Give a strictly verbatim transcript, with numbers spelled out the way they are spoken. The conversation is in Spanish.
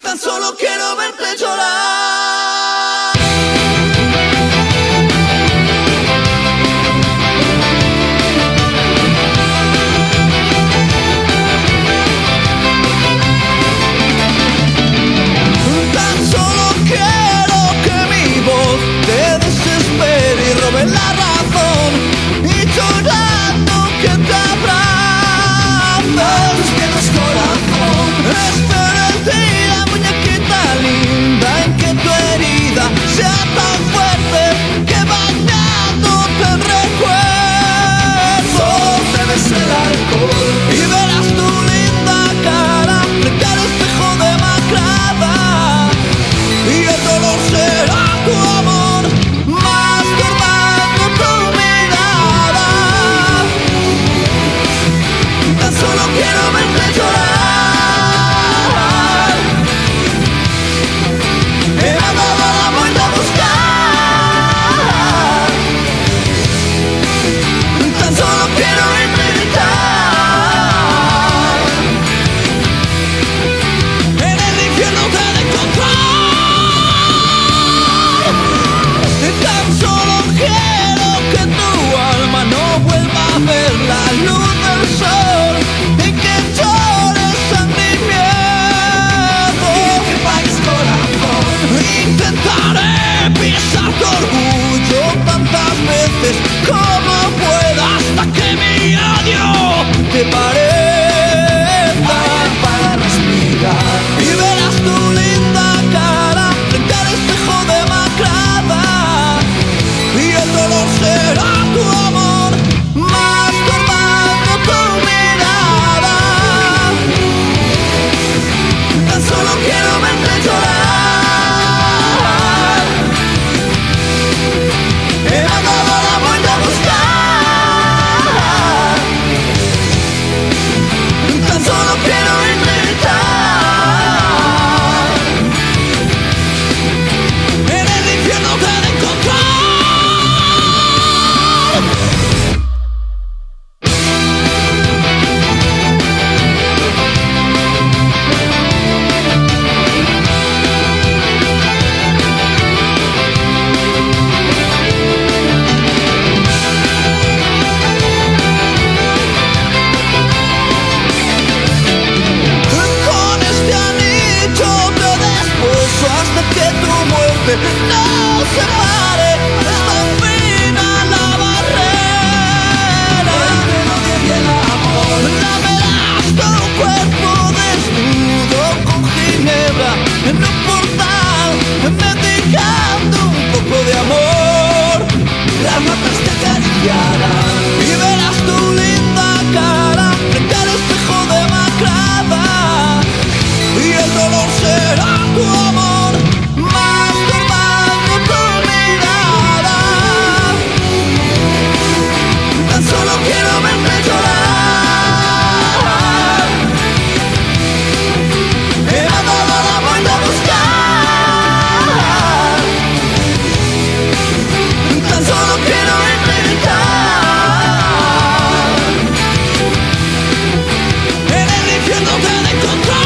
Tan solo quiero verte llorar. Tan solo quiero que mi voz te desespere y robe la razón, y llorando que te abrace tus piernas, corazón. Espero el día, muñequita linda, en que tu herida sea tan fuerte que bañándote el recuerdo te bese el alcohol y verás tu linda cara frente al espejo demacrada, y el dolor será tu amor masturbando tu mirada. Tan solo quiero verte llorar. He dado la vuelta a buscar. Tan solo quiero verte gritar. En el infierno te he de encontrar. Tan solo quiero que tu alma no vuelva a ver la luz del sol, y que llores sangre y miedo, y que pagues corazón. Intentaré pisar tu orgullo tantas veces como pueda, hasta que mi odio te parezca para respirar, y verás tu linda cara frente al espejo demacrada, y el dolor será tu amor masturbando tu mirada. Tan solo quiero verte llorar. He dado la vuelta a buscar. Tan solo quiero verte gritar. En el infierno te he de encontrar. Con este anillo te desposo hasta que tu muerte nos separe. Está fina la barrera entre el odio y el amor. Lamerás tu cuerpo desnudo con ginebra en un portal, mendigando un poco de amor. Las notas te acariciarán y verás tu linda cara frente al espejo demacrada, y el dolor será tu amor masturbando tu mirada. Tan solo quiero verte llorar. He dado la vuelta a buscar. Tan solo quiero verte gritar. En el infierno te he de encontrar.